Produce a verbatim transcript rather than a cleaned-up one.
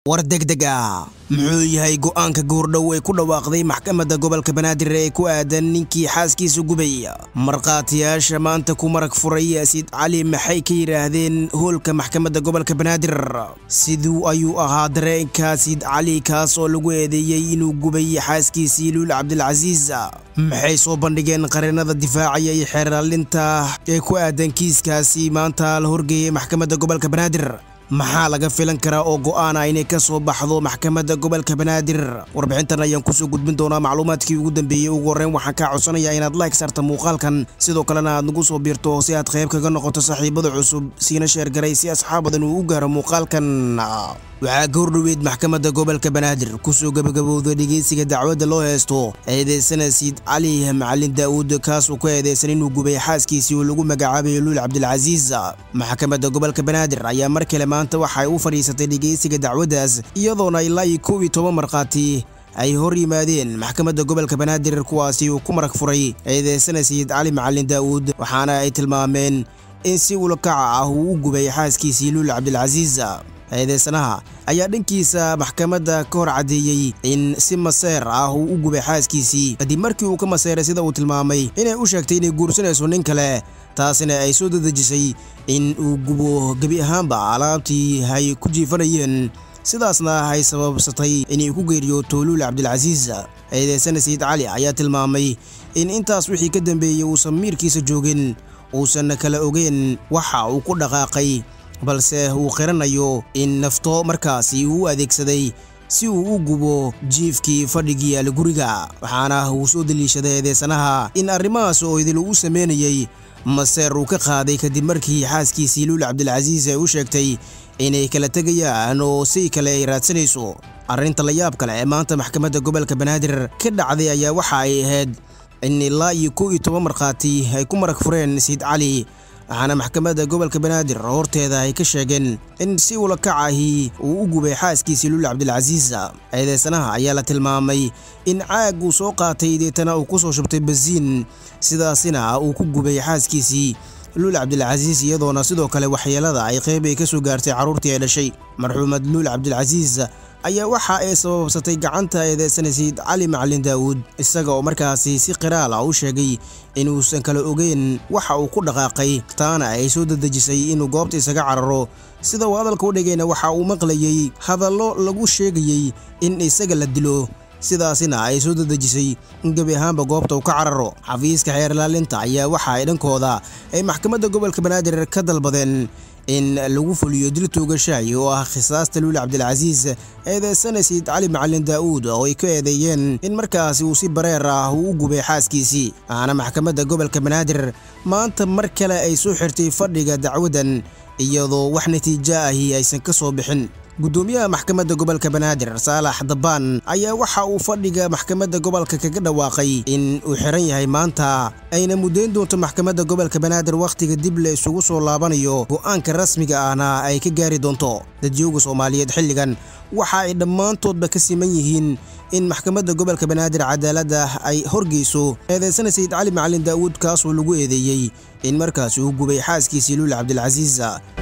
war degdeg ah muxuu yahay go'aanka goordhow ee ku dhawaaqday maxkamadda gobolka Banaadir ee ku aadan ninkii xaaskiisa gubay marqaatiyaasha maanta ku marag furay Sayid Cali maxay ka yiraahdeen hoolka maxkamadda gobolka Banaadir sidoo ayuu ahaa dareenka Sayid Cali kaas oo lagu eedeeyay inuu gubay xaaskiisa Luul Cabdilcasiis maxay soo bandhigeen qareenada difaacaya ee xeeraalinta ee ku aadan kiiskaasi maanta la horgeeyay maxkamadda gobolka Banaadir maxaa laga filan karaa oo go'aan ah inay ka soo baxdo maxkamadda gobolka Banaadir warbixintan ayaan ku soo gudbin doonaa macluumaadkii ugu dambeeyay ugu horreyn waxaan ka codsanayaa inaad like sarto muuqaalkan sidoo kalena aad nagu soo biirto si aad qayb kaga noqoto saaxiibada cusub siina share garay si asxaabadan uu u gaaro muuqaalkan waxaa goordhoweed maxkamadda gobolka Banaadir ku soo gabagabowday dhageysiga dacwadda loo heesto eedeysana Sayid Cali Macallin Daawud kaas oo ku eedeysan inuu gubay xaaskiisii oo lagu magacaabay Luul Cabdilcasiis maxkamadda gobolka Banaadir ayaa mar kale maanta waxay u fariisatay dhageysiga dacwaddaas iyadoona ilaa koob iyo toban marqaati ay hor yimaadeen maxkamadda gobolka Banaadir kuwaasi oo ku marag furay eedeysana Sayid Cali Macallin Daawud waxaana ay tilmaameen in si ula kac ah uu gubay xaaskiisii Luul Cabdilcasiis eedeysanaha ayaa dhankiisa maxkamadda ka hor cadeeyay in si maseer ah uu u gubay xaaskiisii kadib markii uu ka maseeray sida uu tilmaamay inay u sheegtay inay guursanayso nin kale taasina ay soo dadajisay in uu gubo gabi ahaanba alaabtii ay ku jiifanayeen sidaasna ay sababsatay inay ku geeriyooto Luul Cabdilcasiis eedeysana Sayid Cali ayaa tilmaamay in intaas wixii ka dambeeyay uu samiirkiisa joogin uusan kala ogeyn waxa uu ku dhaqaaqay balse uu qiranayo in nafto markaasi uu adeegsaday si uu u gubo jiifkii fadhigii al guriga waxaana uu soo daliishaday eedeysanaha in arrimahaas oo idil uu sameynayay maseer uu ka qaaday kadib markii xaaskiisii Luul Cabdilcasiis ay u sheegtay inay kala tegayaan oo si kale ay raadsanayso arrinta la yaab kale ee maanta maxkamadda gobolka Banaadir ka dhacday ayaa waxa ay ahayd in ilaa koob iyo toban marqaati ay ku marag fureen Sayid Cali waxaana maxkamadda gobolka Banaadir horteeda ay ka sheegeen in si ula kac ahi uu u gubay xaaskiisii Luul Cabdilcasiis eedeysanaha ayaa la tilmaamay in caag uu soo qaatay deetana uu ku soo shubtay basiin sidaasina uu ku gubay xaaskiisii Luul Cabdilcasiis iyadoona sidoo kale waxyeelada ay qayb ay ka soo gaartay caruurtii ay dhashay marxuumad Luul Cabdilcasiis ayaa waxa ay sababsatay gacanta eedeysana Sayid Cali Macallin Daawud isaga oo markaasi si qiraal ah u sheegay inuusan kala ogeyn waxa uu ku dhaqaaqay taana ay soo dadajisay inuu goobta isaga cararo sida uu hadalka u dhigayna waxa uu maqlayay hadallo lagu sheegayay in isaga la dilo sidaasina ay soo dadajisay in gabi ahaanba goobta uu ka cararo xafiiska xeerlaalinta ayaa waxa ay dhankooda ay maxkamadda gobolka Banaadir ka dalbadeen in lagu fuliyo dil toogashay oo ah qisaasta Luul Cabdilcasiis eedeysana Sayid Cali Macallin Daawud oo ay ka eedeeyeen in markaasi uu si bareer ah u gubay xaaskiisii ana maxkamadda gobolka Banaadir maanta mar kale ay soo xirtay fadhiga dacwadan iyadoo wax natiijo ah aysan ka soo bixin gudoomiyaha maxkamadda gobolka Banaadir Saalax Dabaan ayaa waxa uu fadhiga maxkamadda gobolka kaga dhawaaqay in uu xiran yahay maanta ayna mudeyn doonto maxkamadda gobolka Banaadir waqtiga dib la isugu soo laabanayo go'aanka rasmiga ahna ay ka gaari doonto dadjooga Soomaaliyeed xilligan waxa ay dhammaantoodba ka siman yihiin in maxkamadda gobolka Banaadir cadaaladda ay horgeyso eedeysana Sayid Cali Macallin Daawud kaas oo lagu eedeeyay in markaas uu gubay xaaskiisii Luul Cabdilcasiis